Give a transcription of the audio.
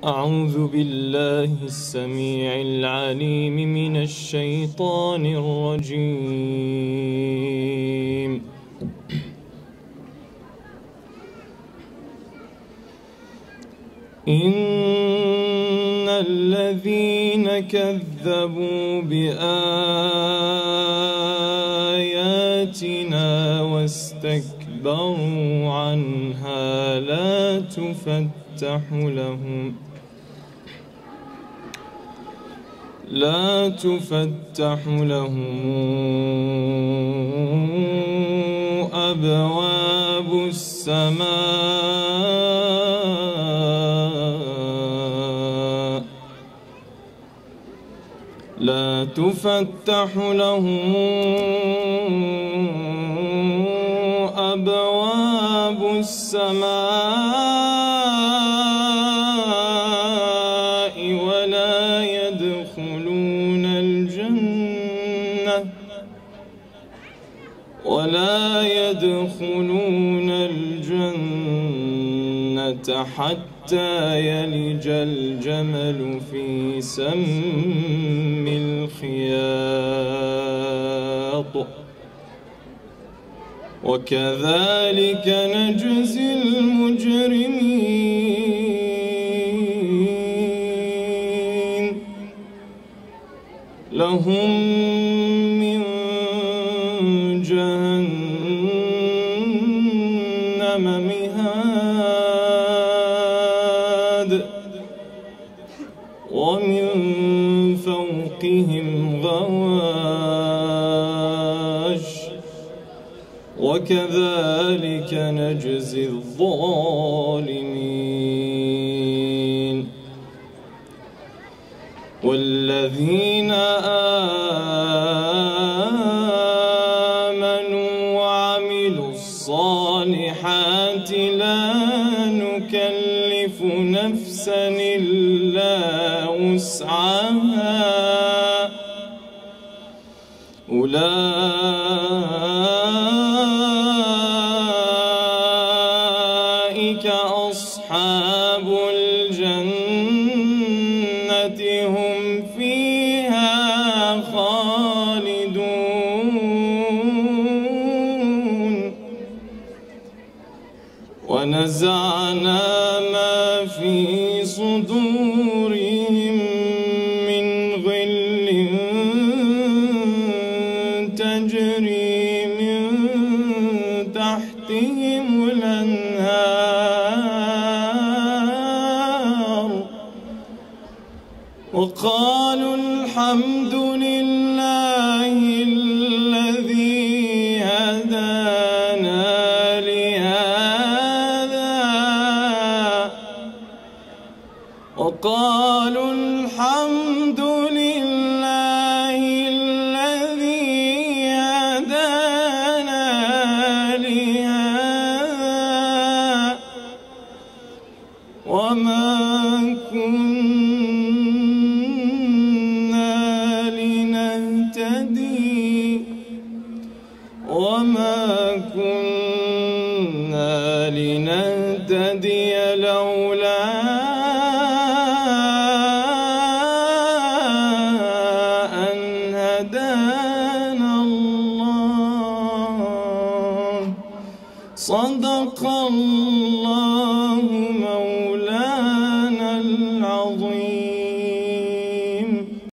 أعوذ بالله السميع العليم من الشيطان الرجيم. إن الذين كذبوا بآياتنا واستكبروا عنها لا تفتح لهم أبواب السماء ولا يدخلون الجنة حتى يلج الجمل في سم الخياط وكذلك نجزي المجرمين. لهم من جهنم مهاد ومن فوقهم غواش وكذلك نجزي الظالمين. والذين آمنوا وعملوا الصالحات لا نكلف نفسا إلا وسعها أولئك أصحاب الجنة هم فيها خالدون. ونزعنا ما في صدورهم من غل تجري من تحتهم الأنهار وقالوا الحمد لله الذي هدانا لهذا وقالوا الحمد لله الذي هدانا لهذا وما كنا